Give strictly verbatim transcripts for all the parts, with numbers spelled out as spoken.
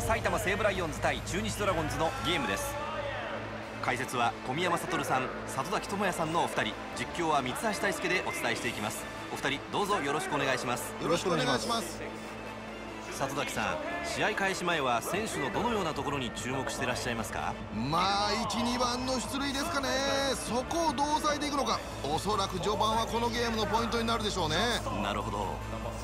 埼玉西武ライオンズ対中日ドラゴンズのゲームです。解説は小宮山悟さん、里崎智也さんのお二人、実況は三橋大輔でお伝えしていきます。お二人どうぞよろしくお願いします。 よろしくお願いします。 里崎さん、試合開始前は選手のどのようなところに注目していらっしゃいますか？ まあいち、にばんの出塁ですかね。そこをどう抑えていくのか、おそらく序盤はこのゲームのポイントになるでしょうね。 なるほど。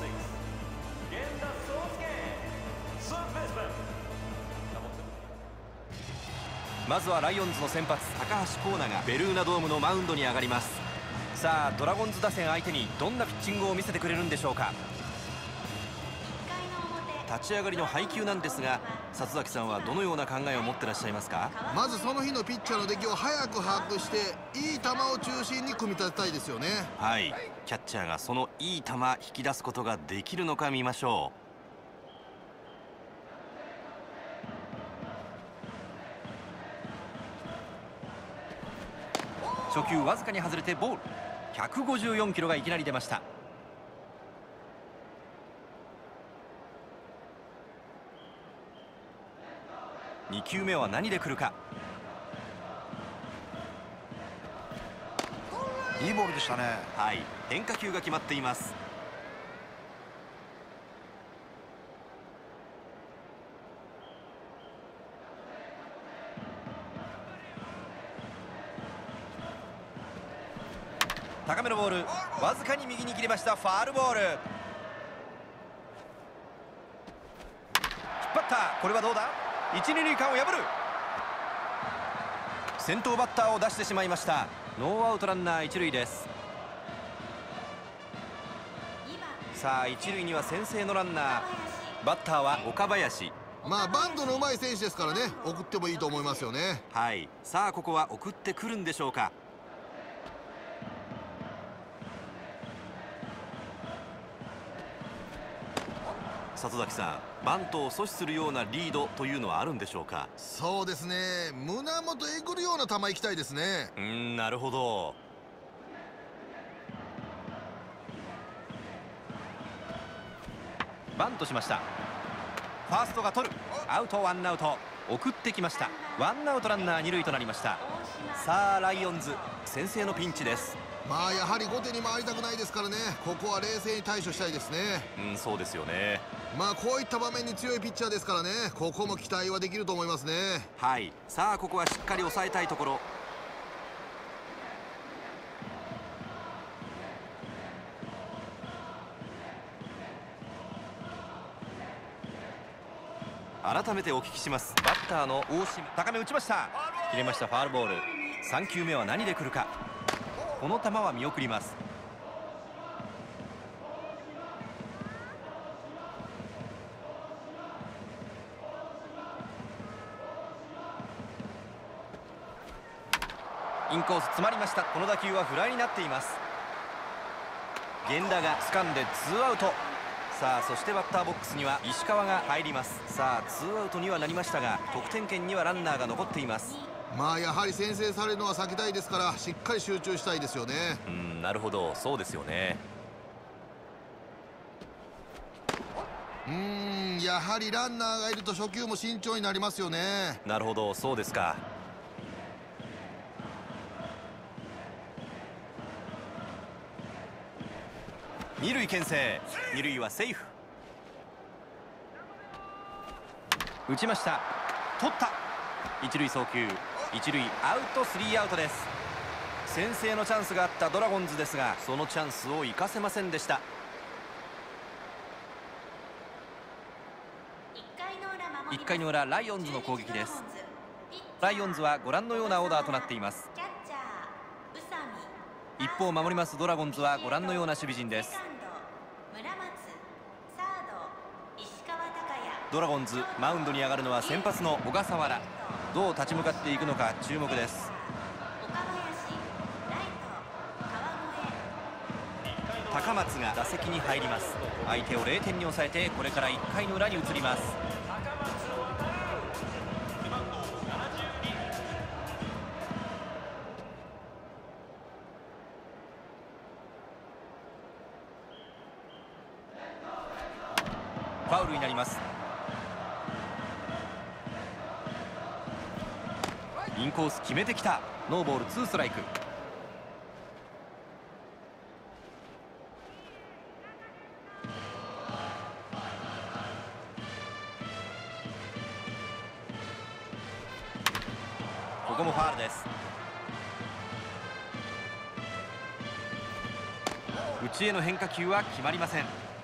まずはライオンズの先発高橋光成がベルーナドームのマウンドに上がります。さあドラゴンズ打線相手にどんなピッチングを見せてくれるんでしょうか。立ち上がりの配球なんですが、里崎さんはどのような考えを持ってらっしゃいますか？ まずその日のピッチャーの出来を早く把握していい球を中心に組み立てたいですよね。 はい、キャッチャーがそのいい球引き出すことができるのか見ましょう。初球わずかに外れてボール。ひゃくごじゅうよんキロがいきなり出ました。に球目は何で来るか。 いいボールでしたね。 はい、変化球が決まっています。高めのボール、わずかに右に切れました。ファールボール。引っ張った。これはどうだ。一、二塁間を破る。先頭バッターを出してしまいました。ノーアウトランナー一塁です。さあ一塁には先制のランナー、バッターは岡林。 まあバントの上手い選手ですからね、送ってもいいと思いますよね。 はい、さあここは送ってくるんでしょうか。里崎さん、バントを阻止するようなリードというのはあるんでしょうか？ そうですね、胸元えぐるような球行きたいですね。 うーん、なるほど。バントしました。ファーストが取る。アウト、ワンアウト。送ってきました。ワンアウトランナー二塁となりました。さあライオンズ先制のピンチです。 まあやはり後手に回りたくないですからね、ここは冷静に対処したいですね。 うん、そうですよね。 まあこういった場面に強いピッチャーですからね、ここも期待はできると思いますね。 はい、さあここはしっかり抑えたいところ。改めてお聞きします。バッターの大島、高め打ちました。切れました。ファールボール。さん球目は何で来るか。この球は見送ります。インコース詰まりました。この打球はフライになっています。源田が掴んでツーアウト。さあそしてバッターボックスには石川が入ります。さあツーアウトにはなりましたが、得点圏にはランナーが残っています。 まあやはり先制されるのは避けたいですから、しっかり集中したいですよね。 うん、なるほど、そうですよね。 うーん、やはりランナーがいると初球も慎重になりますよね。 なるほど、そうですか。二塁牽制。二塁はセーフ。打ちました。取った。一塁送球。一塁アウト、スリーアウトです。先制のチャンスがあったドラゴンズですが、そのチャンスを生かせませんでした。いっかいの裏、ライオンズの攻撃です。ライオンズはご覧のようなオーダーとなっています。一方守りますドラゴンズはご覧のような守備陣です。ドラゴンズマウンドに上がるのは先発の小笠原。どう立ち向かっていくのか注目です。高松が打席に入ります。相手をれいてんに抑えて、これからいっかいの裏に移ります。ファウルになります。 インコース決めてきた。ノーボールツーストライク。ここもファールです。内への変化球は決まりません。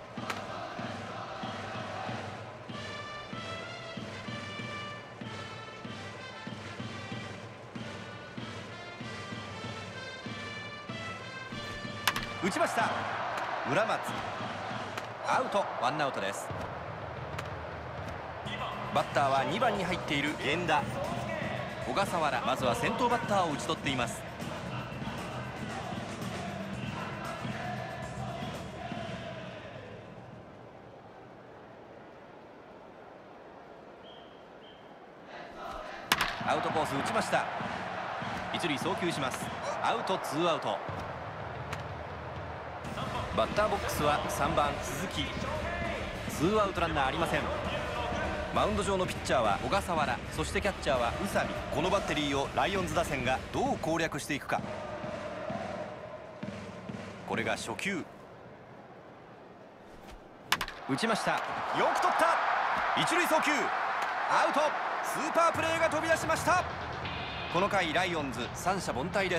打ちました。村松アウト。ワンアウトです。バッターはにばんに入っている源田。小笠原、まずは先頭バッターを打ち取っています。アウトコース打ちました。一塁送球します。アウト、ツーアウト。バッターボックスはさんばん鈴木。ツーアウトランナーありません。マウンド上のピッチャーは小笠原、そしてキャッチャーは宇佐美。このバッテリーをライオンズ打線がどう攻略していくか。これが初球。打ちました。よく取った。一塁送球アウト。スーパープレーが飛び出しました。この回ライオンズ三者凡退です。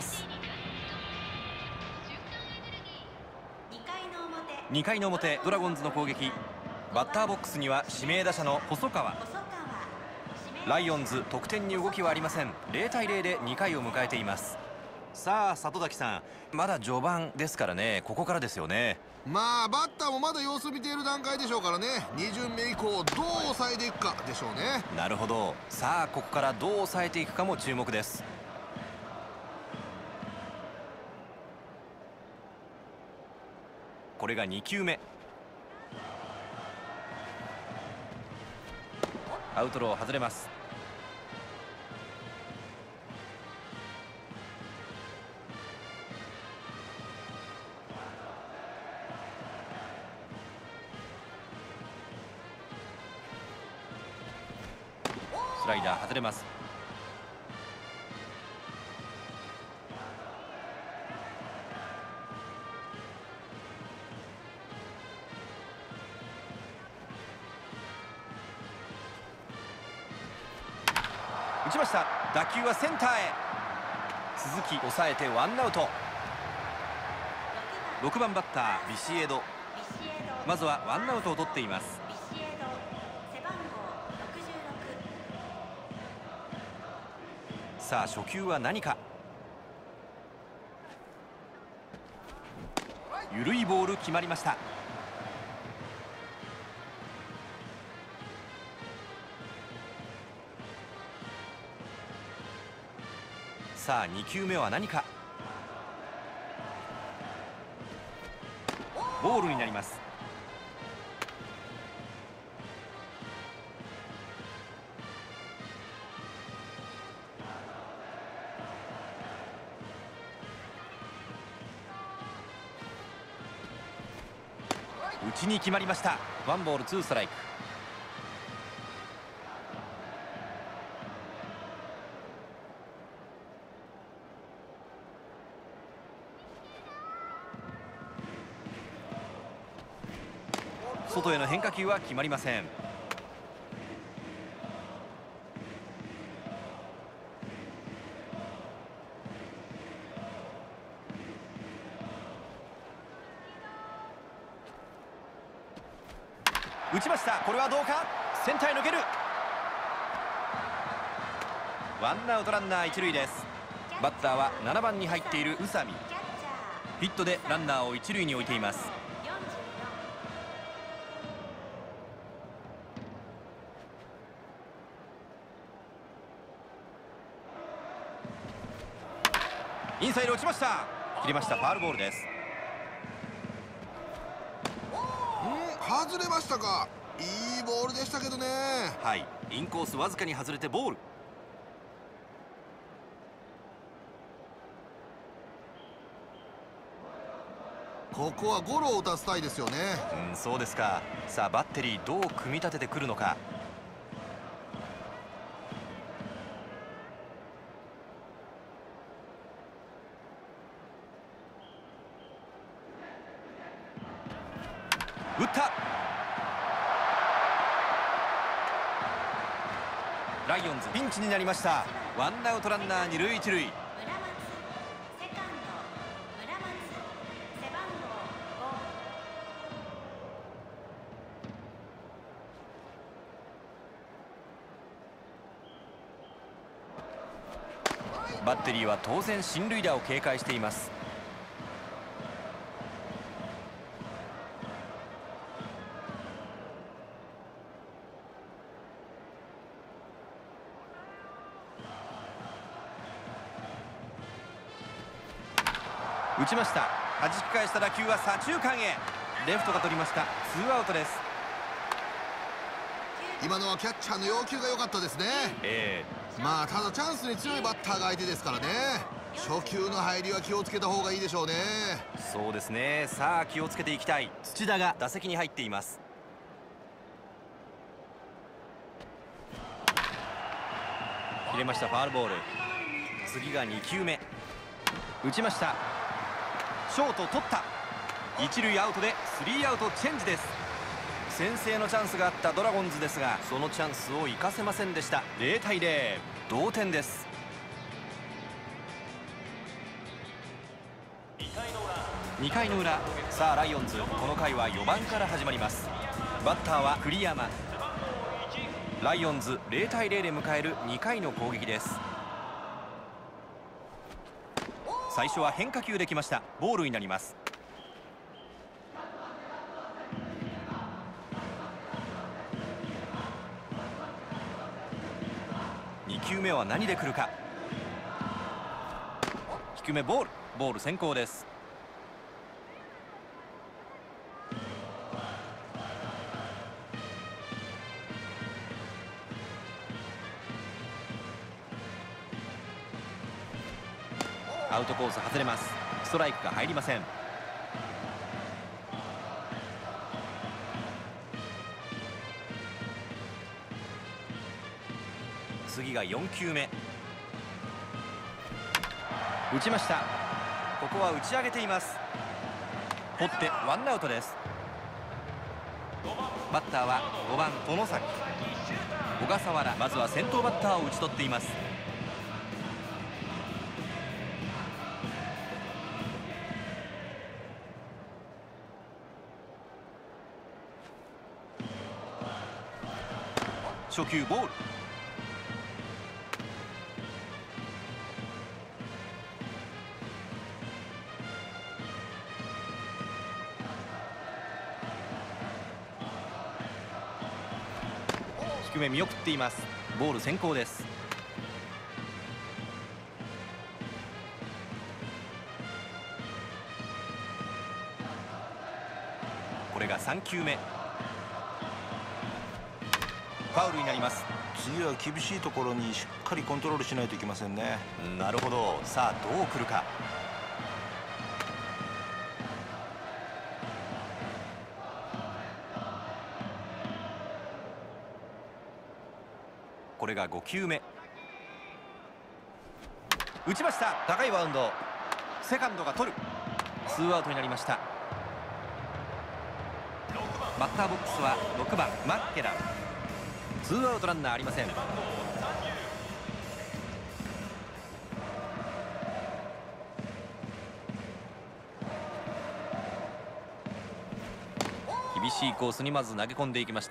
にかいの表、ドラゴンズの攻撃。バッターボックスには指名打者の細川。ライオンズ得点に動きはありません。ゼロたいゼロでにかいを迎えています。さあ里崎さん、まだ序盤ですからね、ここからですよね。 まあバッターもまだ様子見ている段階でしょうからね。に巡目以降どう抑えていくかでしょうね。 なるほど。さあここからどう抑えていくかも注目です。これがに球目。アウトロー外れます。スライダー外れます。打ちました。打球はセンターへ。鈴木抑えてワンアウト。ろくばんバッタービシエド。まずはワンアウトを取っています。さあ初球は何か。緩いボール決まりました。さあに球目は何か。ボールになります。内に決まりました。ワンボールツーストライク。外への変化球は決まりません。打ちました。これはどうか。センターへ抜ける。ワンアウトランナー一塁です。バッターはななばんに入っている宇佐美。ヒットでランナーを一塁に置いています。インサイド打ちました。切りました。ファウルボールです。 ん外れましたか。いいボールでしたけどね。 はい、インコースわずかに外れてボール。 ここはゴロを打たせたいですよね。 うん、そうですか。さあバッテリーどう組み立ててくるのか。 打った。ライオンズピンチになりました。ワンアウトランナー二塁一塁。バッテリーは当然進塁打を警戒しています。打ちました。弾き返した打球は左中間へ。レフトが取りました。ツーアウトです。 今のはキャッチャーの要求が良かったですね。 えー、まあただチャンスに強いバッターが相手ですからね。初球の入りは気をつけた方がいいでしょうね。 そうですね。さあ気をつけていきたい。土田が打席に入っています。切れました。ファールボール。次がに球目。打ちました。ショート取った。一塁アウトでスリーアウトチェンジです。先制のチャンスがあったドラゴンズですが、そのチャンスを生かせませんでした。ゼロたいゼロ、同点です。にかいの裏。さあライオンズ、この回はよばんから始まります。バッターは栗山。ライオンズゼロたいゼロで迎えるにかいの攻撃です。最初は変化球できました。ボールになります。に球目は何で来るか。低めボール。ボール先行です。アウトコース外れます。ストライクが入りません。次がよん球目。打ちました。ここは打ち上げています。取ってワンアウトです。バッターはごばん外崎。小笠原、まずは先頭バッターを打ち取っています。初球ボール。低め見送っています。ボール先行です。これがさん球目。ファウルになります。 次は厳しいところにしっかりコントロールしないといけませんね。 なるほど。さあどう来るか。これがご球目。打ちました。高いバウンド。セカンドが取る。ツーアウトになりました。バッターボックスはろくばんマッケラン。ツーアウトランナーありません。厳しいコースにまず投げ込んでいきました。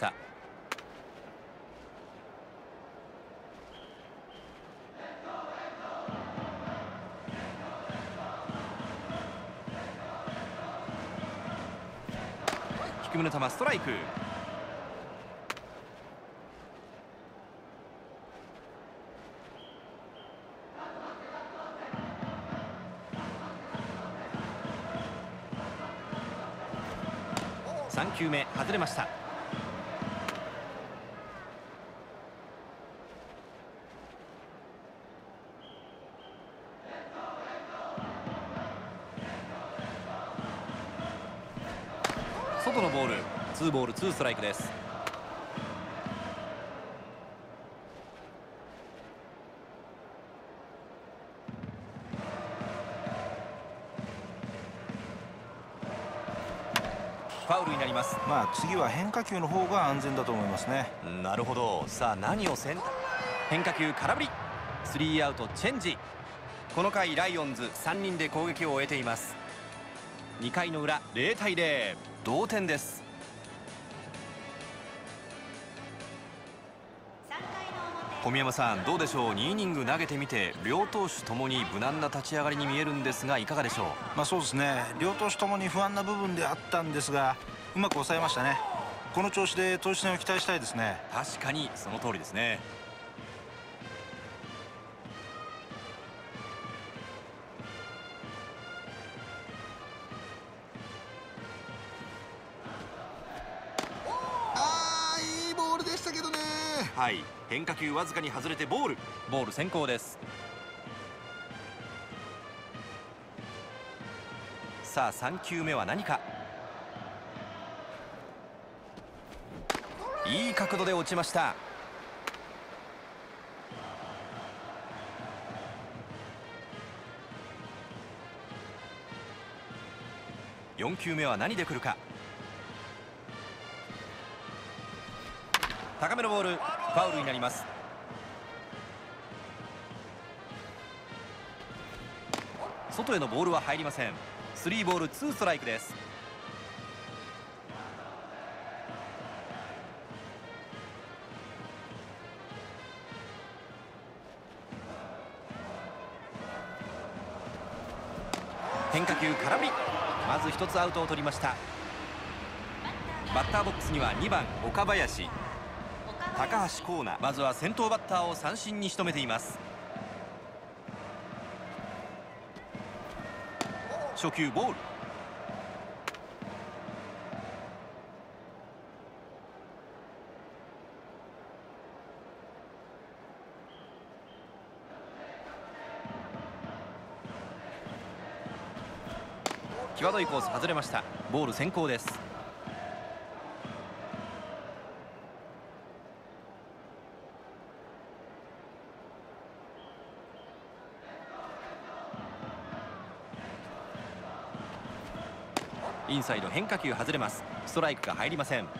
低めの球ストライク。さん球目外れました。外のボール。ツーボールツーストライクです。ファウルになります。 まあ次は変化球の方が安全だと思いますね。 なるほど。さあ何を選択。変化球空振り。スリーアウトチェンジ。この回ライオンズさんにんで攻撃を終えています。にかいの裏ゼロたいゼロ、同点です。小宮山さん、どうでしょう。にイニング投げてみて両投手ともに無難な立ち上がりに見えるんですが、いかがでしょう。 まあそうですね、両投手ともに不安な部分であったんですが、うまく抑えましたね。この調子で投手戦を期待したいですね。 確かにその通りですね。 あー、いいボールでしたけどね。 はい、変化球わずかに外れてボール。ボール先行です。さあさんきゅうめは何か。いい角度で落ちました。よんきゅうめは何で来るか。高めのボール、ファウルになります。外へのボールは入りません。スリーボールツーストライクです。変化球空振り。まず一つアウトを取りました。バッターボックスにはにばん岡林、高橋光成。まずは先頭バッターを三振に仕留めています。初球ボール。際どいコース外れました。ボール先行です。インサイド変化球外れます。ストライクが入りません。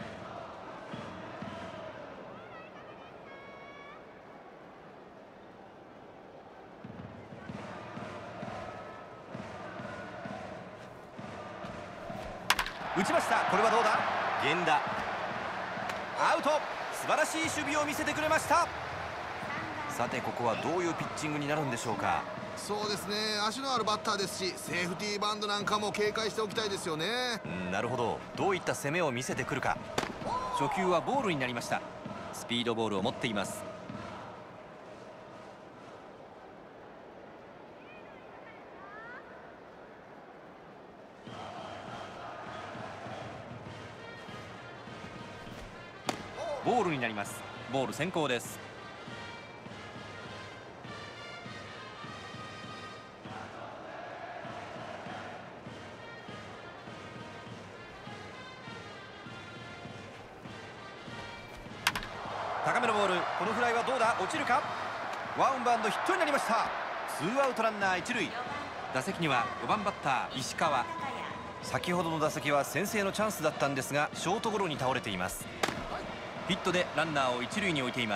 打ちました。これはどうだ。源田アウト。素晴らしい守備を見せてくれました。さてここはどういうピッチングになるんでしょうか。 そうですね、足のあるバッターですし、セーフティーバントなんかも警戒しておきたいですよね。 うん、なるほど。どういった攻めを見せてくるか。初球はボールになりました。スピードボールを持っています。ボールになります。ボール先行です。高めのボール。このフライはどうだ。落ちるか。ワンバウンドヒットになりました。ツーアウトランナー一塁。打席にはごばんバッター石川。先ほどの打席は先制のチャンスだったんですが、ショートゴロに倒れています。ヒットでランナーを一塁に置いています。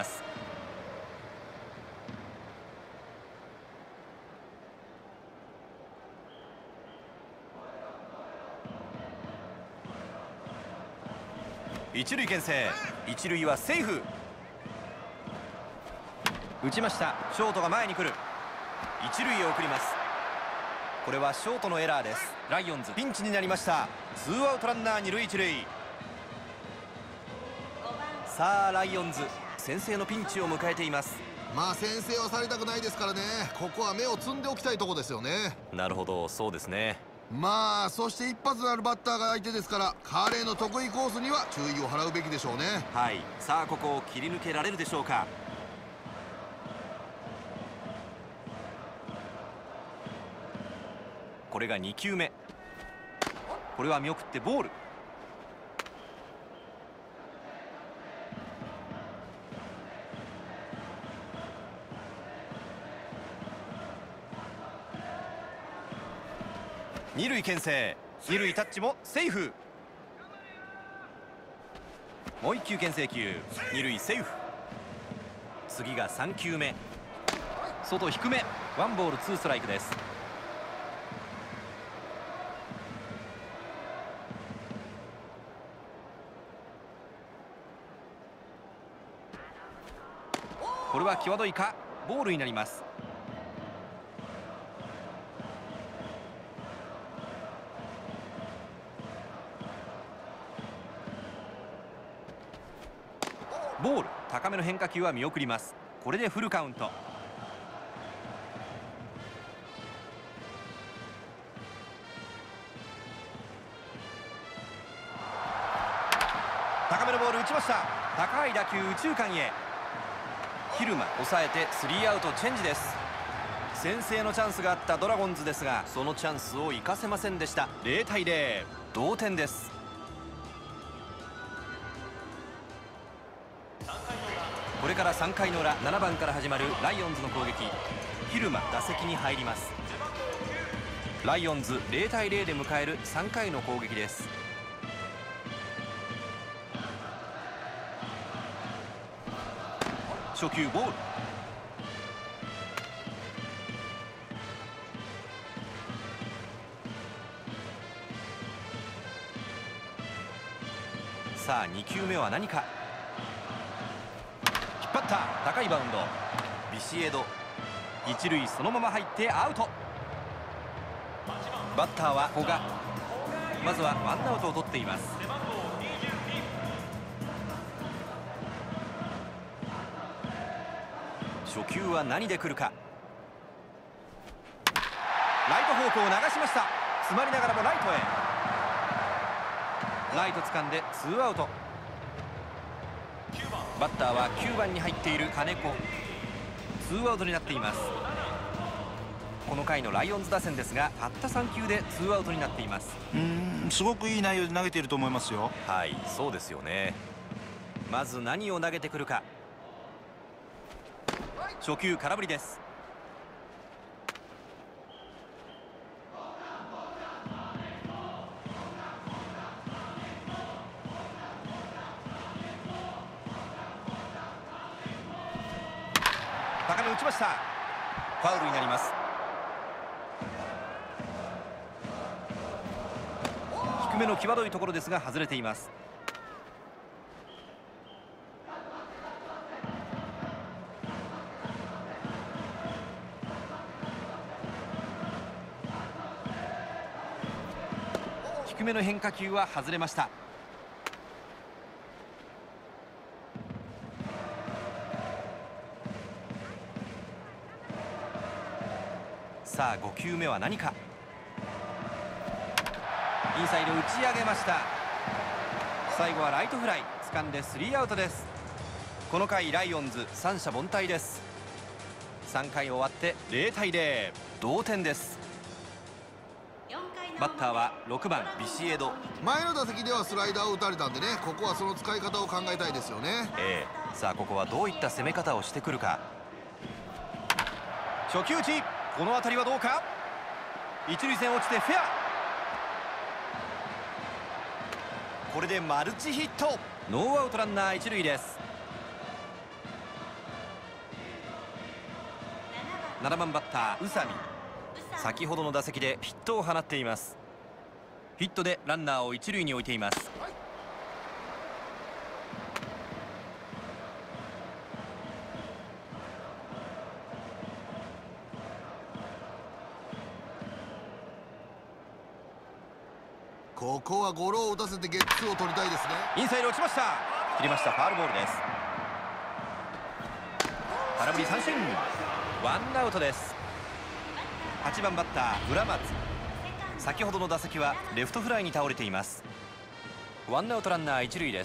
一塁牽制。一塁はセーフ。打ちました。ショートが前に来る。一塁へ送ります。これはショートのエラーです。ライオンズピンチになりました。ツーアウトランナー二塁一塁。さあライオンズ先制のピンチを迎えています。 まあ先制はされたくないですからね。ここは目をつんでおきたいとこですよね。 なるほど、そうですね。 まあそして一発のあるバッターが相手ですから、彼の得意コースには注意を払うべきでしょうね。 はい、さあここを切り抜けられるでしょうか。これがにきゅうめ。これは見送ってボール。二塁牽制。二塁タッチもセーフ。 もういっきゅう牽制球、二塁セーフ。次がさんきゅうめ、外低め、ワンボールツーストライクです。これは際どいか、ボールになります。ボール、高めの変化球は見送ります。これでフルカウント。高めのボール打ちました。高い打球右中間へ。蛭間抑えてスリーアウトチェンジです。先制のチャンスがあったドラゴンズですが、そのチャンスを生かせませんでした。ゼロたいゼロ、同点です。これからさんかいの裏、ななばんから始まるライオンズの攻撃。蛭間打席に入ります。ライオンズゼロたいゼロで迎えるさんかいの攻撃です。初球ボール、さあにきゅうめは何か。引っ張った、高いバウンド、ビシエド、一塁そのまま入ってアウト。バッターは古賀。まずはワンアウトを取っています。初球は何で来るか。ライト方向を流しました。詰まりながらもライトへ。ライト掴んでツーアウト。バッターはきゅうばんに入っている金子。ツーアウトになっています。この回のライオンズ打線ですが、たったさんきゅうでツーアウトになっています。 うーん、すごくいい内容で投げていると思いますよ。 はい、そうですよね。まず何を投げてくるか。初球空振りです。高め打ちました。ファウルになります。低めの際どいところですが外れています。低めの変化球は外れました。さあごきゅうめは何か。インサイド打ち上げました。最後はライトフライ、掴んでスリーアウトです。この回ライオンズ三者凡退です。さんかい終わってゼロたいゼロ、同点です。バッターはろくばんビシエド。 前の打席ではスライダーを打たれたんでね、ここはその使い方を考えたいですよね。 ええ、さあここはどういった攻め方をしてくるか。初球打ち、この当たりはどうか。一塁線落ちてフェア。これでマルチヒット。ノーアウトランナー一塁です。ななばんバッター宇佐美。先ほどの打席でヒットを放っています。ヒットでランナーを一塁に置いています。 ここはゴロを打たせてゲッツーを取りたいですね。 インサイド落ちました。切りました。ファウルボールです。空振り三振、ワンアウトです。はちばんバッター村松。先ほどの打席はレフトフライに倒れています。ワンアウトランナー一塁です。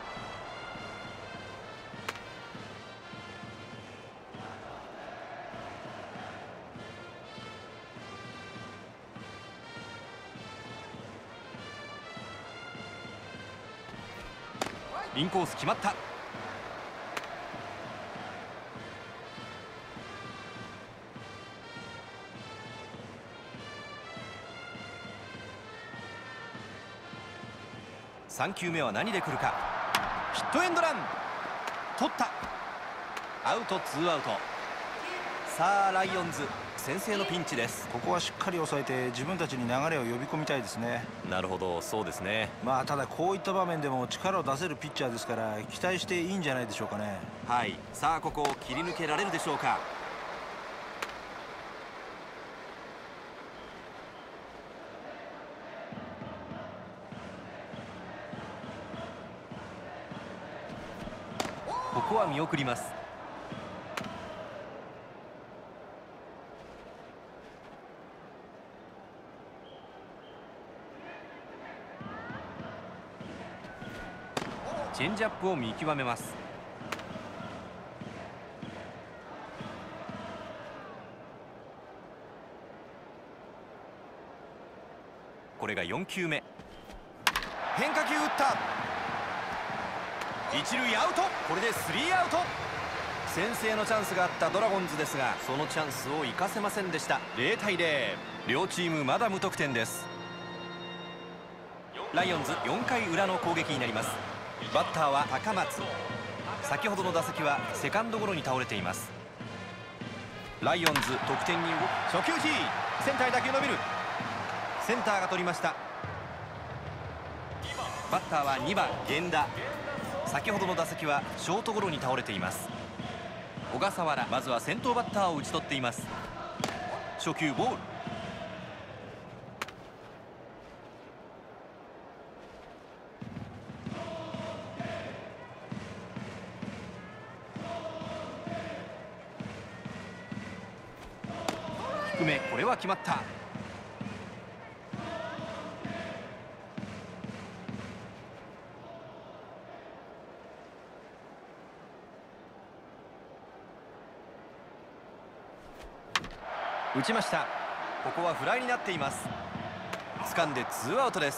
インコース決まった。さんきゅうめは何で来るか。 ヒットエンドラン、取った、アウト、ツーアウト。さあライオンズ先制のピンチです。 ここはしっかり抑えて自分たちに流れを呼び込みたいですね。 なるほど、そうですね。 まあただこういった場面でも力を出せるピッチャーですから期待していいんじゃないでしょうかね。 はい、さあここを切り抜けられるでしょうか。ここは見送ります。チェンジアップを見極めます。これがよんきゅうめ、変化球打った、一塁アウト。これでスリーアウト。先制のチャンスがあったドラゴンズですがそのチャンスを生かせませんでした。ゼロたいゼロ、両チームまだ無得点です。ライオンズよんかいうらの攻撃になります。バッターは高松。先ほどの打席はセカンドゴロに倒れています。ライオンズ得点に動く、初球 G、 センターへ打球伸びる、センターが取りました。バッターはにばん源田。先ほどの打席はショートゴロに倒れています。小笠原、まずは先頭バッターを打ち取っています。初球ボール、低め、これは決まった。打ちました。ここはフライになっています。掴んでツーアウトです。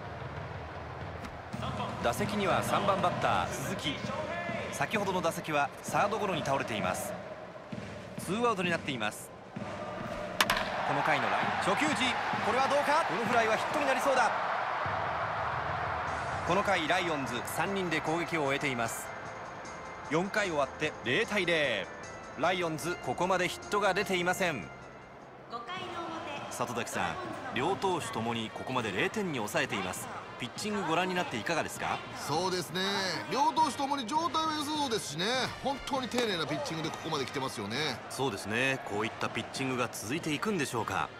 打席にはさんばんバッター鈴木。先ほどの打席はサードゴロに倒れています。ツーアウトになっています。この回のライン、初球時、これはどうか。このフライはヒットになりそうだ。この回ライオンズさんにんで攻撃を終えています。よんかい終わってゼロたいゼロ、ライオンズここまでヒットが出ていません。里崎さん、両投手ともにここまでゼロてんに抑えています。ピッチングご覧になっていかがですか？ そうですね、両投手ともに状態は良さそうですしね、本当に丁寧なピッチングでここまで来てますよね。 そうですね、こういったピッチングが続いていくんでしょうか。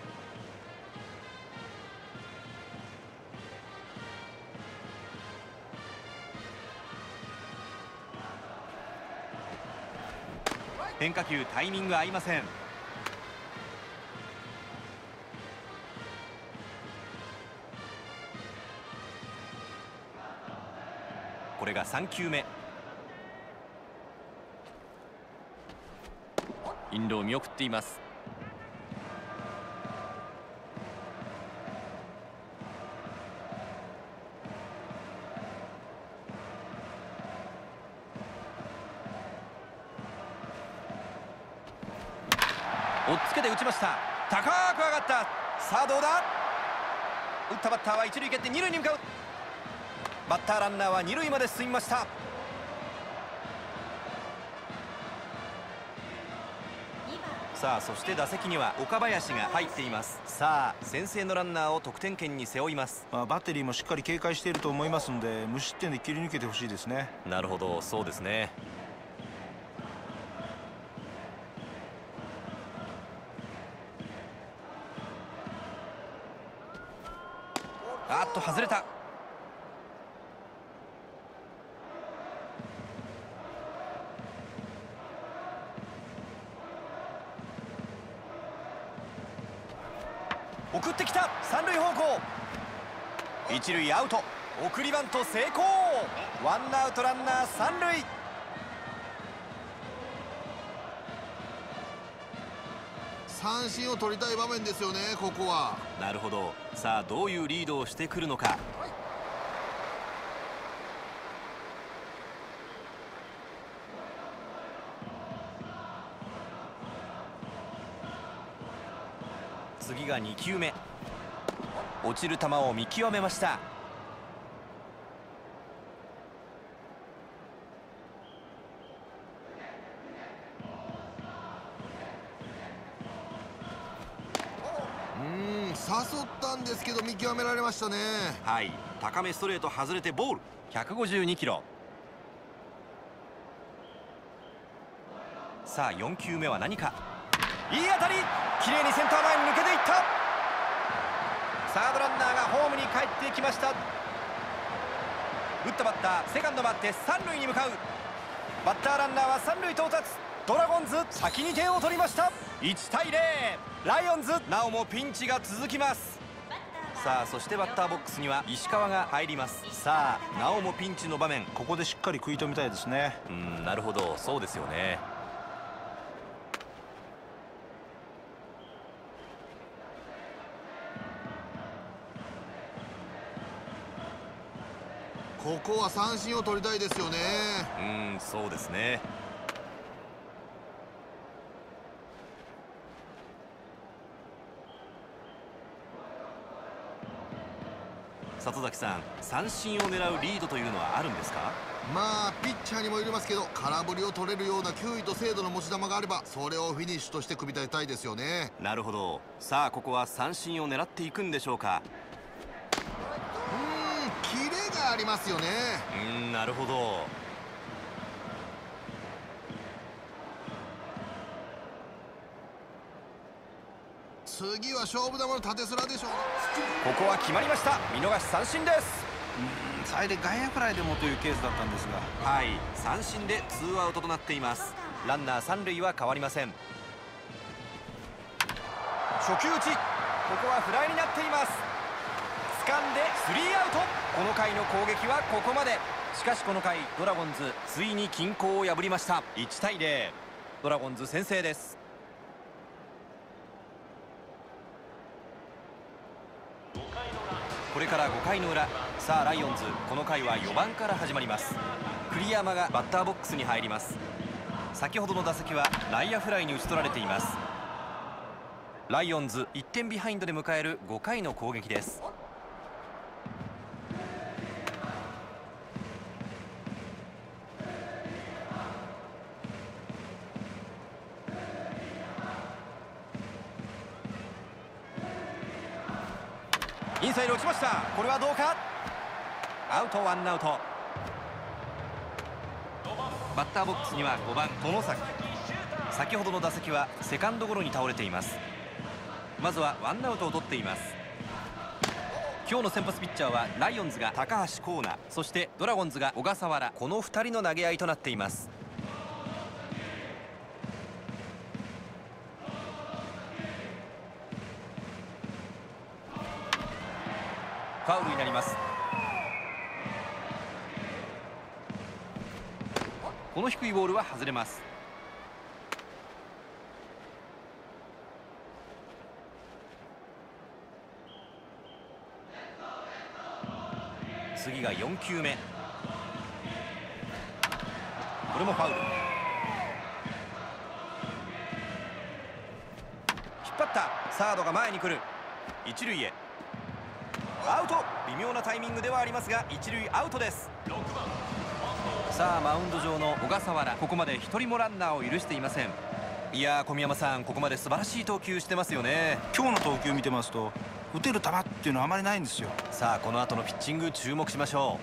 変化球、タイミング合いません。これがさんきゅうめ、インロー見送っています。追っつけて打ちました。高く上がった。さあどうだ。打ったバッターは一塁蹴って二塁に向かう。バッターランナーは二塁まで進みました。さあそして打席には岡林が入っています。さあ先制のランナーを得点圏に背負います。 まあ、バッテリーもしっかり警戒していると思いますので無失点で切り抜けてほしいですね。 なるほど、そうですね。あっと外れた。送ってきた、三塁方向、一塁アウト、送りバント成功。ワンアウトランナー三塁。 三振を取りたい場面ですよね、ここは。 なるほど。さあどういうリードをしてくるのか。次がにきゅうめ、落ちる球を見極めました。 ったんですけど見極められましたね。 はい、高めストレート外れてボール。ひゃくごじゅうにキロ。さあよん球目は何か。いい当たり、綺麗にセンター前に抜けていった。サードランナーがホームに帰ってきました。打ったバッターセカンド待って三塁に向かう。バッターランナーは三塁到達。ドラゴンズ先に点を取りました。いちたいゼロ、ライオンズなおもピンチが続きます。さあそしてバッターボックスには石川が入ります。さあなおもピンチの場面。 ここでしっかり食い止めたいですね。 うん、なるほど、そうですよね。 ここは三振を取りたいですよね。 うん、そうですね。里崎さん、三振を狙うリードというのはあるんですか？ まあピッチャーにもよりますけど、空振りを取れるような球威と精度の持ち球があればそれをフィニッシュとして組み立てたいですよね。 なるほど。さあここは三振を狙っていくんでしょうか？ うーん、キレがありますよね。 うーん、なるほど。 次は勝負球の縦スラでしょう。 ここは決まりました。見逃し三振です。 うん、最大外野フライでもというケースだったんですが、 はい、三振でツーアウトとなっています。ランナー三塁は変わりません。初球打ち、ここはフライになっています。掴んでスリーアウト。この回の攻撃はここまで。しかしこの回ドラゴンズついに均衡を破りました。いちたいゼロ、ドラゴンズ先制です。これからごかいの裏。さあライオンズこの回はよばんから始まります。栗山がバッターボックスに入ります。先ほどの打席は内野フライに打ち取られています。ライオンズいってんビハインドで迎えるごかいの攻撃です。インサイド打ちました。これはどうか。アウト、ワンアウト。バッターボックスにはごばん外崎。先ほどの打席はセカンドゴロに倒れています。まずはワンアウトを取っています。今日の先発ピッチャーはライオンズが高橋光成、そしてドラゴンズが小笠原、このふたりの投げ合いとなっています。ファウルになります。この低いボールは外れます。次がよん球目。これもファウル。引っ張った。サードが前に来る。一塁へ。アウト。微妙なタイミングではありますが一塁アウトです。さあマウンド上の小笠原、ここまで一人もランナーを許していません。いやー小宮山さん、ここまで素晴らしい投球してますよね。 今日の投球見てますと打てる球っていうのはあまりないんですよ。 さあこの後のピッチング注目しましょ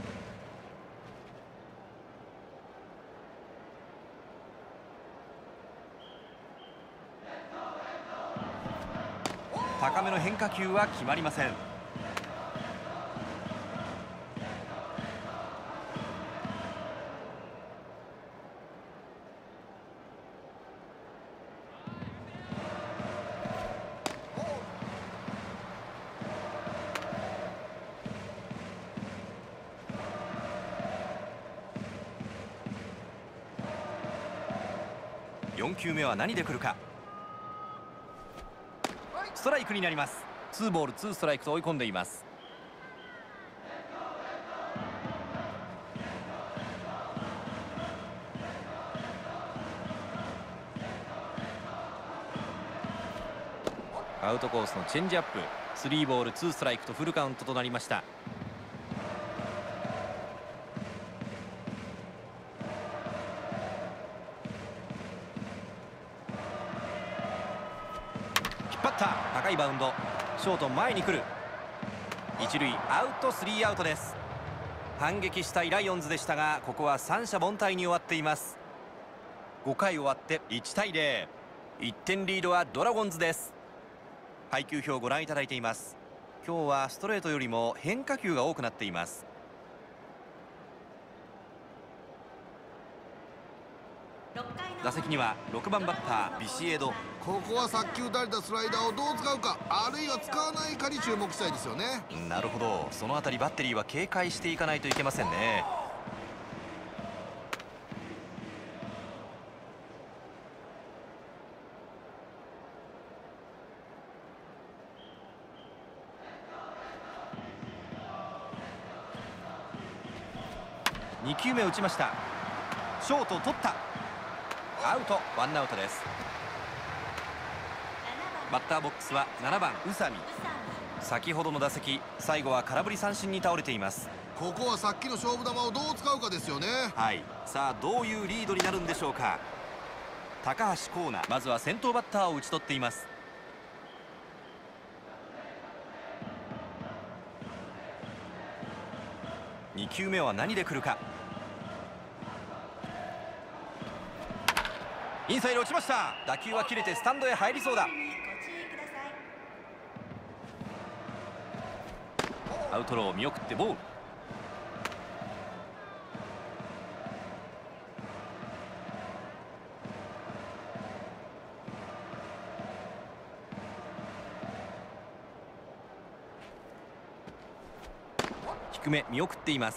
う。高めの変化球は決まりません。よん球目は何で来るか。ストライクになります。ツーボールツーストライクと追い込んでいます。アウトコースのチェンジアップ。スリーボールツーストライクとフルカウントとなりました。引っ張った。高いバウンド。 ショート前に来る。一塁アウト、スリーアウトです。反撃したいライオンズでしたが、ここは三者凡退に終わっています。ごかい終わっていちたいゼロ、いってんリードはドラゴンズです。配球表をご覧いただいています。今日はストレートよりも変化球が多くなっています。打席にはろくばんバッタービシエド。 ここはさっき打たれたスライダーをどう使うか、あるいは使わないかに注目したいですよね。 なるほど、そのあたりバッテリーは警戒していかないといけませんね。にきゅうめ打ちました。ショート取った。アウト、ワンアウトです。バッターボックスはななばん宇佐美。先ほどの打席、最後は空振り三振に倒れています。 ここはさっきの勝負球をどう使うかですよね。 はい、さあどういうリードになるんでしょうか。高橋光成、まずは先頭バッターを打ち取っています。にきゅうめは何で来るか。インサイド落ちました。打球は切れてスタンドへ入りそうだ。アウトロー見送ってボール。低め見送っています。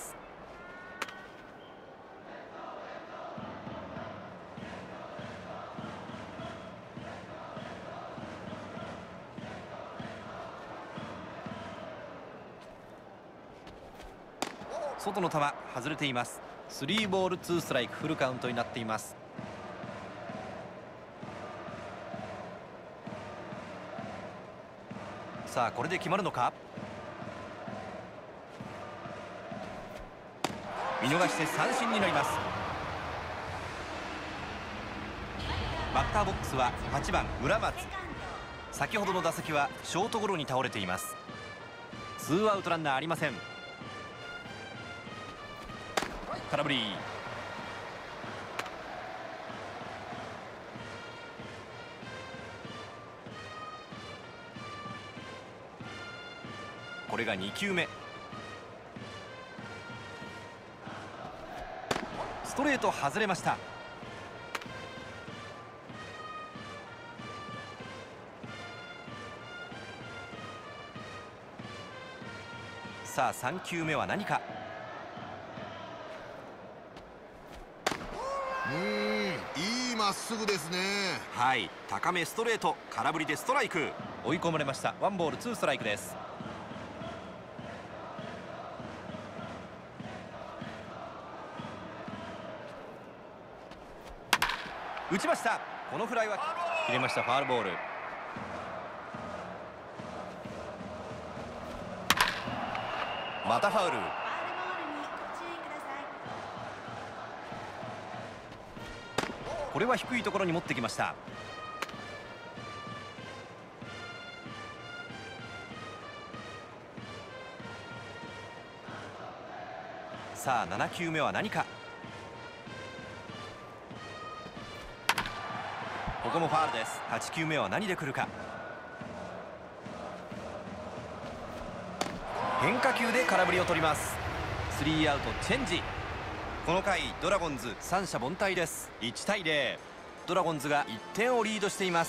外の球外れています。スリーボールツーストライク、フルカウントになっています。さあこれで決まるのか。見逃して三振になります。バッターボックスははちばん村松。先ほどの打席はショートゴロに倒れています。ツーアウトランナーありません。空振り。これがにきゅうめ。ストレート外れました。さあさんきゅうめは何か。 うーん、いいまっすぐですね。 はい、高めストレート、空振りでストライク。追い込まれました。ワンボールツーストライクです。打ちました。このフライは切れました。ファウルボール。またファウル。これは低いところに持ってきました。さあななきゅうめは何か。ここもファウルです。はちきゅうめは何で来るか。変化球で空振りを取ります。スリーアウトチェンジ。この回ドラゴンズ三者凡退です。いちたいゼロ、ドラゴンズがいってんをリードしています。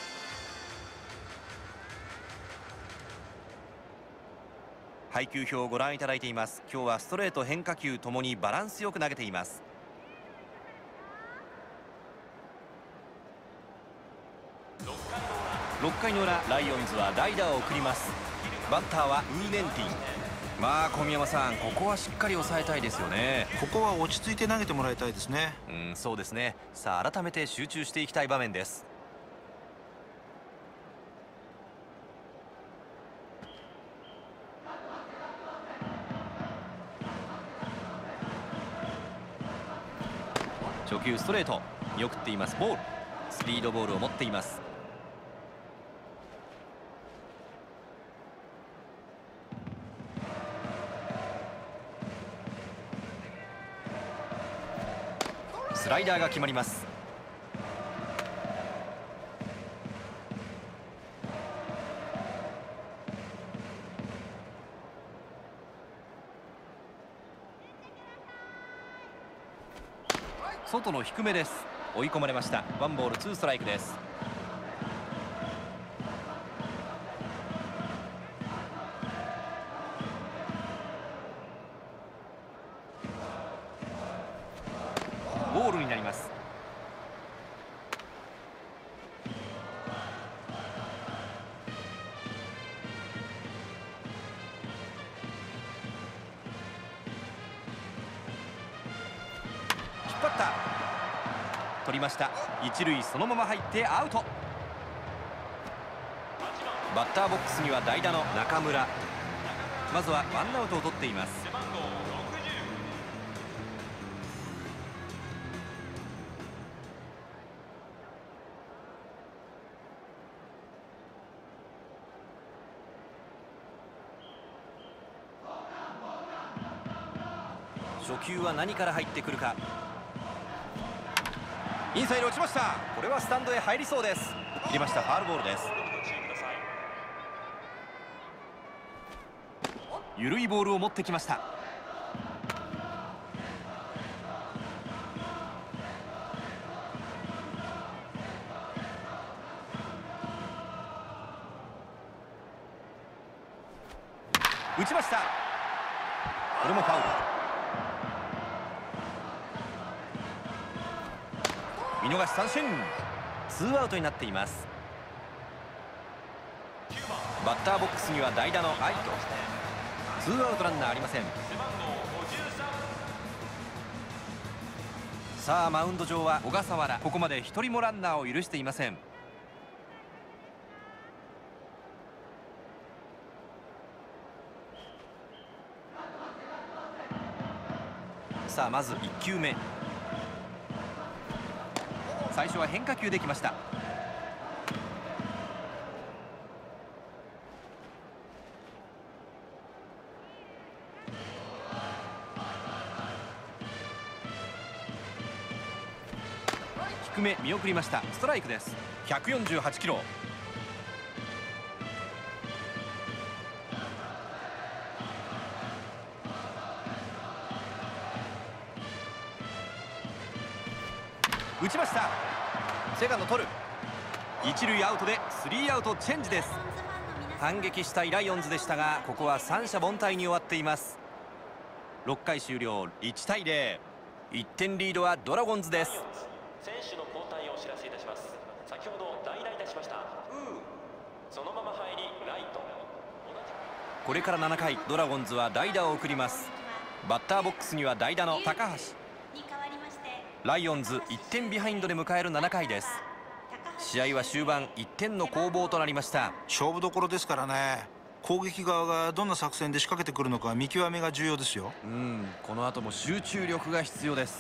配球表をご覧いただいています。今日はストレート変化球ともにバランスよく投げています。ろっかいの裏、ライオンズは代打を送ります。バッターはウーネンティン。まあ小宮山さん、ここはしっかり抑えたいですよね。 ここは落ち着いて投げてもらいたいですね。 うん、そうですね。さあ改めて集中していきたい場面です。初球ストレート見送っています。ボール、スピードボールを持っています。 ライダーが決まります。外の低めです。追い込まれました。ワンボールツーストライクです。ボールになります。引っ張った。取りました。一塁そのまま入ってアウト。バッターボックスには代打の中村。まずはワンアウトを取っています。初球は何から入ってくるか。インサイド落ちました。これはスタンドへ入りそうです。入れました。ファウルボールです。緩いボールを持ってきました。打ちました。これもファウル。見逃し三振。ツーアウトになっています。バッターボックスには代打の愛斗。ツーアウトランナーありません。さあマウンド上は小笠原。ここまで一人もランナーを許していません。さあまずいっきゅうめ。最初は変化球できました。低め見送りました。ストライクです。ひゃくよんじゅうはちキロ。打ちました。セカンド取る。一塁アウトでスリーアウトチェンジです。反撃したいライオンズでしたが、ここは三者凡退に終わっています。ろっかい終了。いちたいゼロ。いってんリードはドラゴンズです。 選手の交代をお知らせいたします。先ほど代打いたしましたそのまま入りライト。 これからななかい、ドラゴンズは代打を送ります。バッターボックスには代打の高橋。ライオンズいってんビハインドで迎えるななかいです。試合は終盤いってんの攻防となりました。 勝負どころですからね。攻撃側がどんな作戦で仕掛けてくるのか見極めが重要ですよ。 うん、この後も集中力が必要です。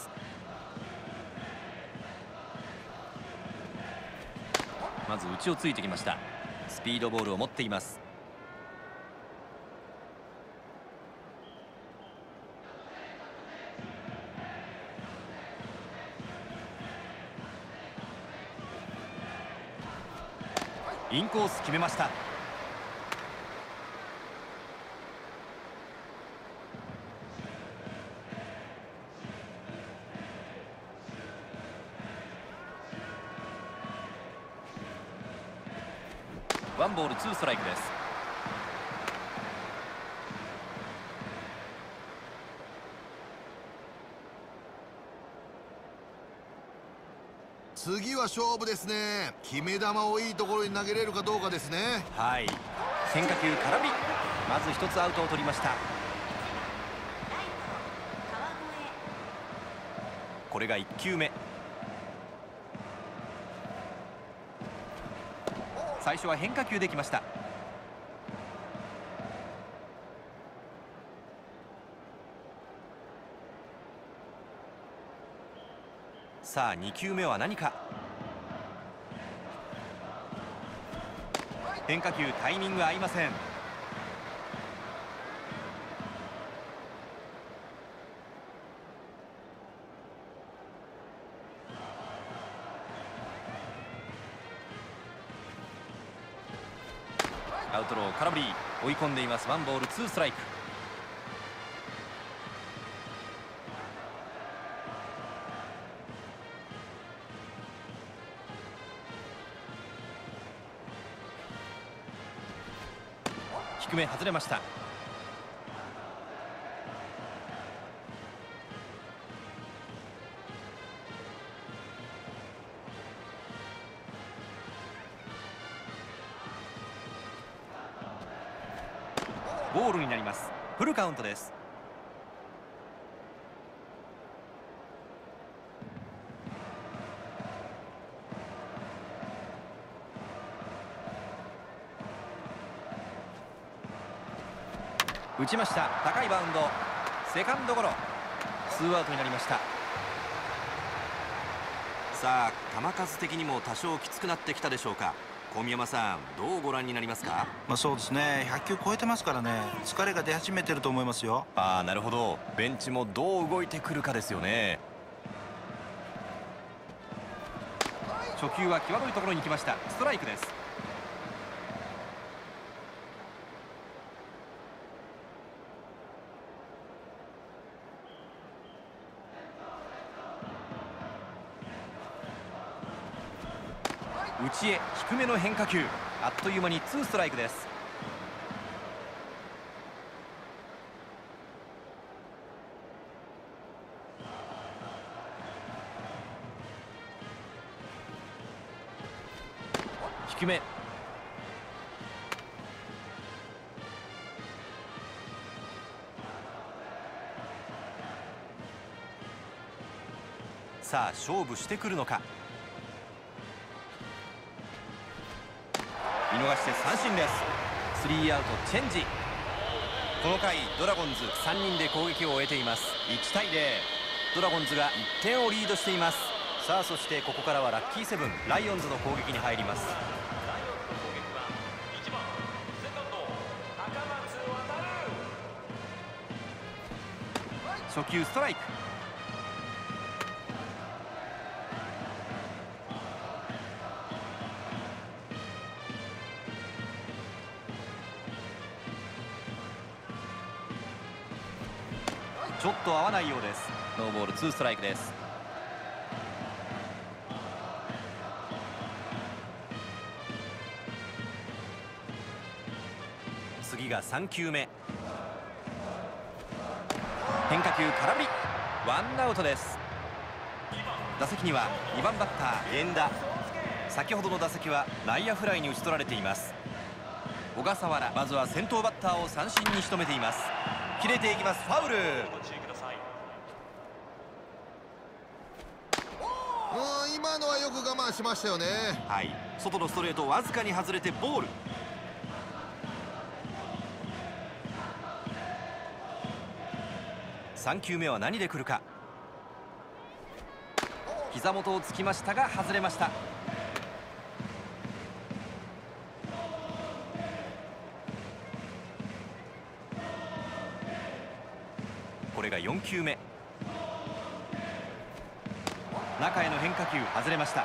まず内をついてきました。スピードボールを持っています。インコース決めました。ワンボールツーストライクです。 次は勝負ですね。決め球をいいところに投げれるかどうかですね。 はい、変化球空振り。まず一つアウトを取りました。これがいっきゅうめ。最初は変化球できました。さあにきゅうめは何か。変化球タイミング合いません。 アウトロー空振り、追い込んでいます。ワンボールツーストライク。低め外れました。ボールになります。フルカウントです。打ちました。高いバウンド、セカンドゴロ、ツーアウトになりました。さあ球数的にも多少きつくなってきたでしょうか。小宮山さん、どうご覧になりますか。 まあそうですね、ひゃっきゅう超えてますからね、疲れが出始めてると思いますよ。 ああ、なるほど。ベンチもどう動いてくるかですよね。初球は際どいところに来ました。ストライクです。内へ低めの変化球、あっという間にツーストライクです。低め、さあ勝負してくるのか。見逃して三振です。スリーアウトチェンジ。この回ドラゴンズさんにんで攻撃を終えています。いちたいゼロ、ドラゴンズがいってんをリードしています。さあそしてここからはラッキーセブン、ライオンズの攻撃に入ります。初球ストライク。ちょっと合わないようです。ノーボールツーストライクです。次がさんきゅうめ、変化球空振り、ワンアウトです。打席にはにばんバッター源田。先ほどの打席は内野フライに打ち取られています。小笠原、まずは先頭バッターを三振に仕留めています。切れていきます。ファウル。 うん、今のはよく我慢しましたよね。 はい、外のストレートわずかに外れてボール。さんきゅうめは何で来るか。膝元をつきましたが外れました。これがよんきゅうめ、中への変化球外れました。引っ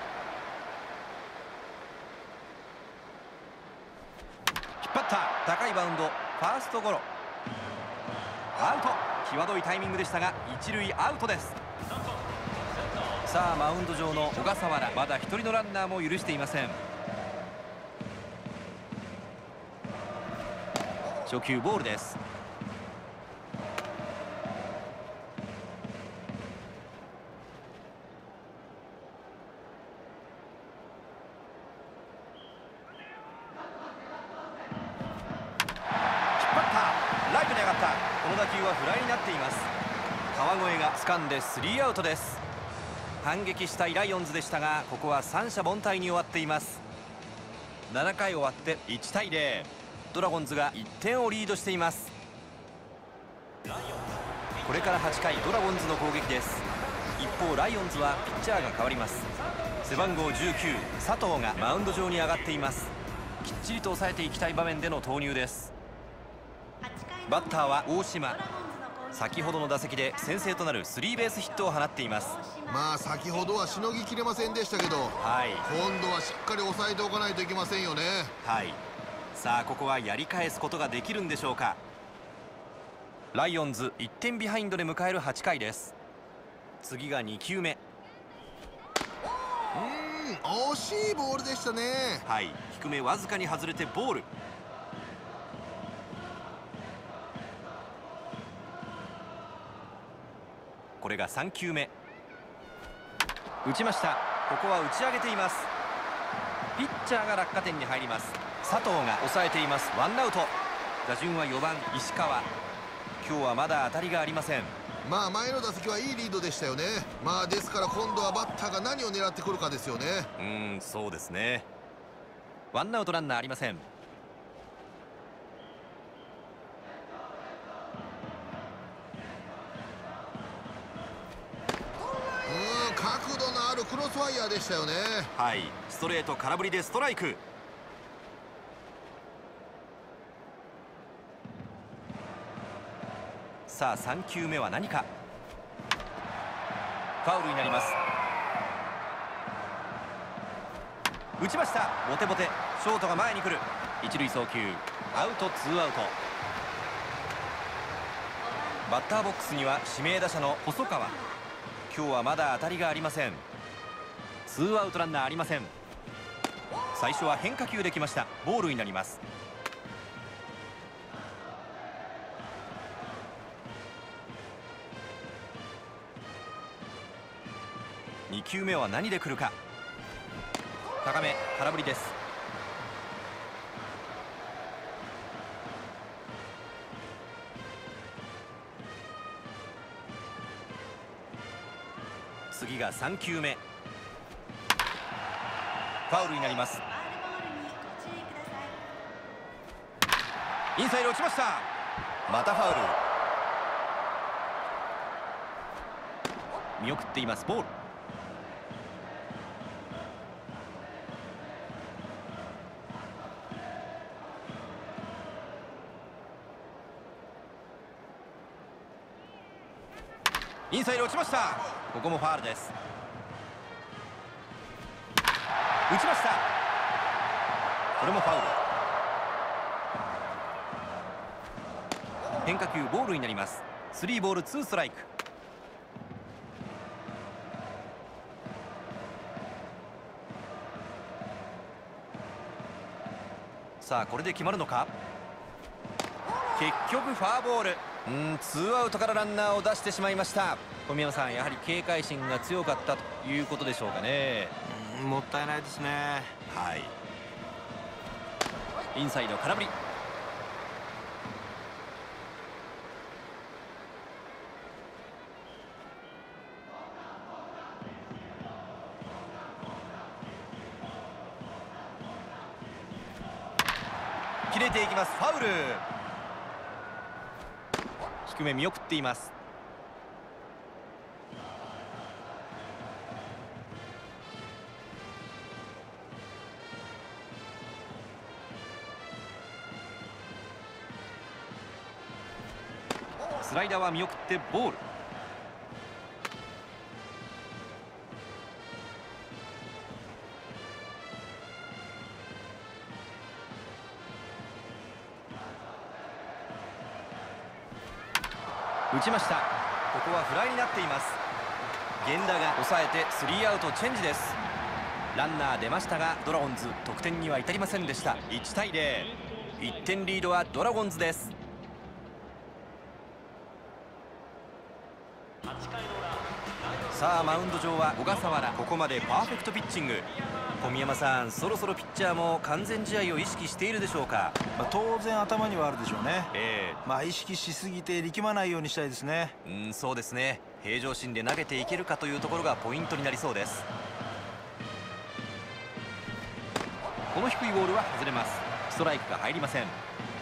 張った、高いバウンド、ファーストゴロ、アウト。際どいタイミングでしたが一塁アウトです。さあマウンド上の小笠原、まだ一人のランナーも許していません。初球ボールです。ライトに上がった。この打球はフライになっています。川越が掴んでスリーアウトです。反撃したいライオンズでしたが、ここは三者凡退に終わっています。ななかい終わっていちたいゼロ、ドラゴンズがいってんをリードしています。これからはちかいドラゴンズの攻撃です。一方ライオンズはピッチャーが変わります。背番号じゅうきゅう佐藤がマウンド上に上がっています。きっちりと抑えていきたい場面での投入です。バッターは大島。先ほどの打席で先制となるスリーベースヒットを放っています。 まあ先ほどはしのぎきれませんでしたけど、 はい、 今度はしっかり抑えておかないといけませんよね。 はい、 さあここはやり返すことができるんでしょうか。ライオンズいってんビハインドで迎えるはちかいです。次がにきゅうめ。 うーん、惜しいボールでしたね。 はい、低めわずかに外れてボール。これがさんきゅうめ。打ちました。ここは打ち上げています。ピッチャーが落下点に入ります。佐藤が抑えています。ワンアウト。打順はよばん石川。今日はまだ当たりがありません。 まあ前の打席はいいリードでしたよね。まあですから今度はバッターが何を狙ってくるかですよね。 うーん、そうですね。ワンアウトランナーありません。 うーん、角度のあるクロスファイヤーでしたよね。 はい、ストレート空振りでストライク。さあさんきゅうめは何か。ファウルになります。打ちました。ボテボテ。ショートが前に来る。一塁送球。アウトツーアウト。バッターボックスには指名打者の細川。今日はまだ当たりがありません。ツーアウトランナーありません。最初は変化球できました。ボールになります。にきゅうめは何で来るか。高め空振りです。次がさんきゅうめ。ファウルになります。インサイド落ちました。またファウル。見送っています。ボール。インサイド落ちました。ここもファウルです。打ちました。これもファウル。変化球ボールになります。スリーボールツーストライク。さあこれで決まるのか。結局ファーボール。うん、ツーアウトからランナーを出してしまいました。小宮山さん、やはり警戒心が強かったということでしょうかね。 うん、もったいないですね。 はい、インサイド空振り。切れていきます。ファウル。低め見送っています。スライダーは見送ってボール。打ちました。ここはフライになっています。源田が抑えてスリーアウトチェンジです。ランナー出ましたがドラゴンズ得点には至りませんでした。いちたいゼロ。いってんリードはドラゴンズです。さあマウンド上は小笠原。ここまでパーフェクトピッチング。小宮山さん、そろそろピッチャーも完全試合を意識しているでしょうか。 まあ、当然頭にはあるでしょうね。 えまあ意識しすぎて力まないようにしたいですね。 ー、うんそうですね。平常心で投げていけるかというところがポイントになりそうです。この低いボールは外れます。ストライクが入りません。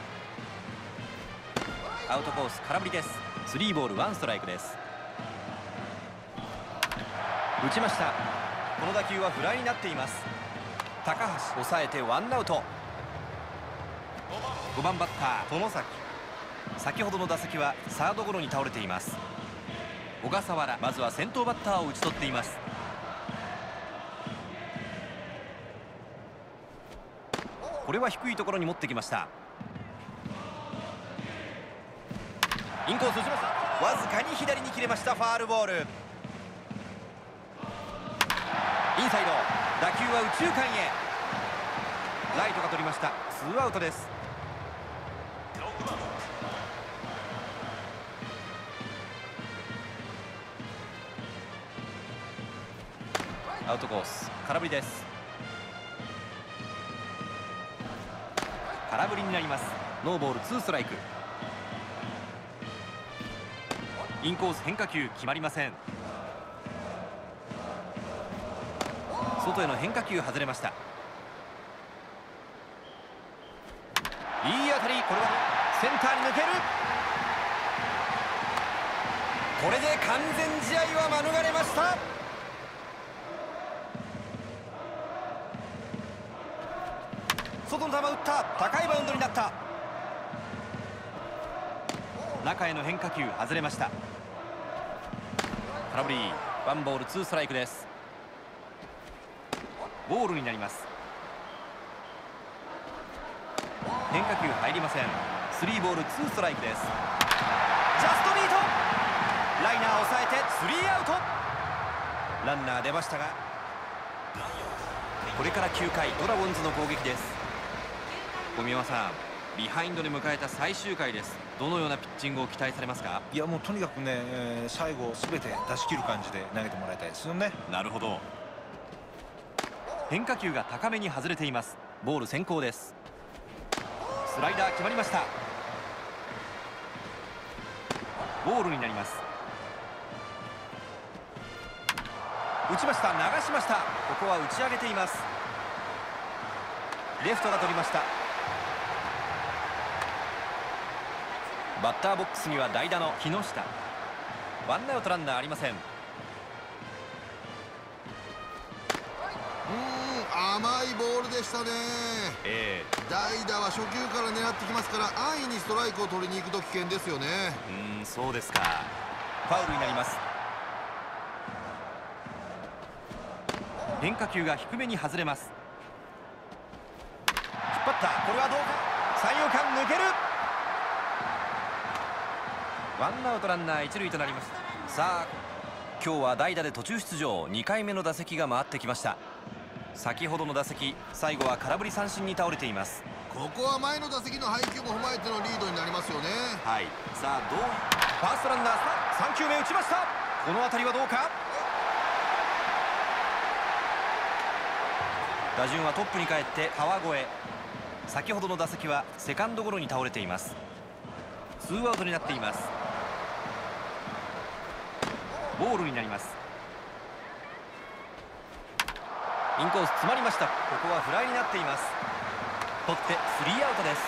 アウトコース空振りです。スリーボールワンストライクです。打ちました。この打球はフライになっています。高橋抑えてワンアウト。ごばんバッター外崎。先ほどの打席はサードゴロに倒れています。小笠原、まずは先頭バッターを打ち取っています。ここれは低いところに持ってきました。インコース打ちました。わずかに左に切れました。ファールボール。インサイド、打球は右中間へ。ライトが取りました。ツーアウトです。アウトコース、空振りです。空振りになります。ノーボールツーストライク。インコース変化球決まりません。外への変化球外れました。いい当たり、これはセンターに抜ける。これで完全試合は免れました。外の球打った。高いバウンドになった。中への変化球外れました。空振り、ワンボールツーストライクです。ボールになります。変化球入りません。スリーボールツーストライクです。ジャストミート、ライナー抑えてスリーアウト。ランナー出ましたが、これからきゅうかいドラゴンズの攻撃です。小宮山さん、ビハインドで迎えた最終回です。どのようなピッチングを期待されますか？ いや、もうとにかくね、えー、最後すべて出し切る感じで投げてもらいたいですよね。 なるほど。変化球が高めに外れています。ボール先行です。スライダー決まりました。ボールになります。打ちました。流しました。ここは打ち上げています。レフトが取りました。バッターボックスには代打の木下。ワンアウトランナーありません。 うーん、甘いボールでしたね。 ええ、 代打は初球から狙ってきますから、安易にストライクを取りに行くと危険ですよね。 うーん、そうですか。ファウルになります。変化球が低めに外れます。引っ張った。これはどうか。三遊間抜ける。ワンアウトランナー一塁となりました。さあ、今日は代打で途中出場。にかいめの打席が回ってきました。先ほどの打席、最後は空振り三振に倒れています。 ここは前の打席の配球も踏まえてのリードになりますよね。 はい。さあ、どう、ファーストランナーさん球目打ちました。この当たりはどうか。打順はトップに帰って川越。先ほどの打席はセカンドゴロに倒れています。ツーアウトになっています。ボールになります。インコース詰まりました。ここはフライになっています。取ってスリーアウトです。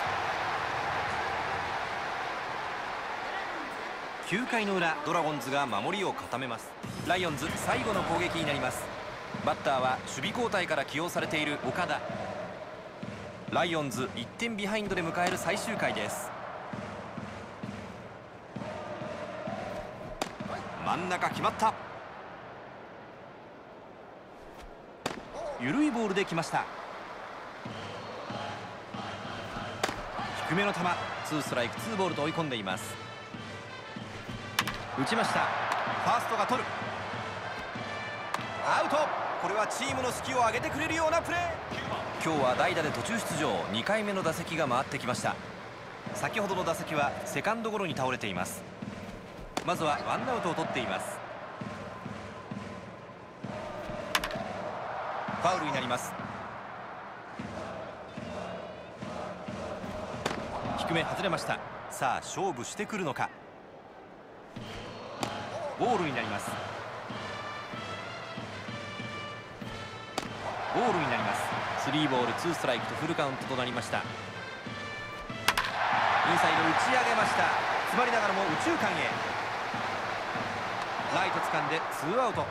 きゅうかいの裏、ドラゴンズが守りを固めます。ライオンズ最後の攻撃になります。バッターは守備交代から起用されている岡田。ライオンズいってんビハインドで迎える最終回です。真ん中決まった。緩いボールで来ました。低めの球、ツーストライクツーボールと追い込んでいます。打ちました。ファーストが取る。アウト。これはチームの士気を上げてくれるようなプレー。今日は代打で途中出場。にかいめの打席が回ってきました。先ほどの打席はセカンドゴロに倒れています。まずはワンアウトを取っています。ファウルになります。低め外れました。さあ、勝負してくるのか。ボールになります。ボールになります。スリーボールツーストライクとフルカウントとなりました。インサイド打ち上げました。詰まりながらも右中間へ。ライト掴んでツーアウト。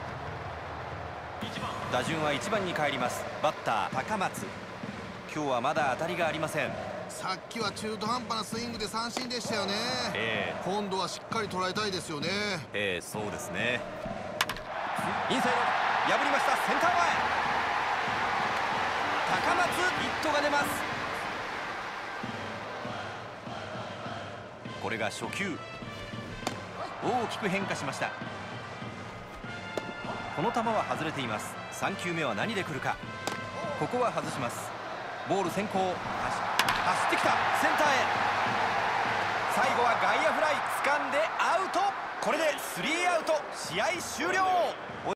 打順はいちばんに帰ります。バッター高松。今日はまだ当たりがありません。 さっきは中途半端なスイングで三振でしたよね。 えー、 今度はしっかり捉えたいですよね。 えー、そうですね。インサイド破りました。センター前。 高松、ヒットが出ます。これが初球、大きく変化しました。この球は外れています。さん球目は何で来るか。ここは外します。ボール先行、走ってきた、センターへ。最後は外野フライ、掴んでアウト。これでスリーアウト、試合終了。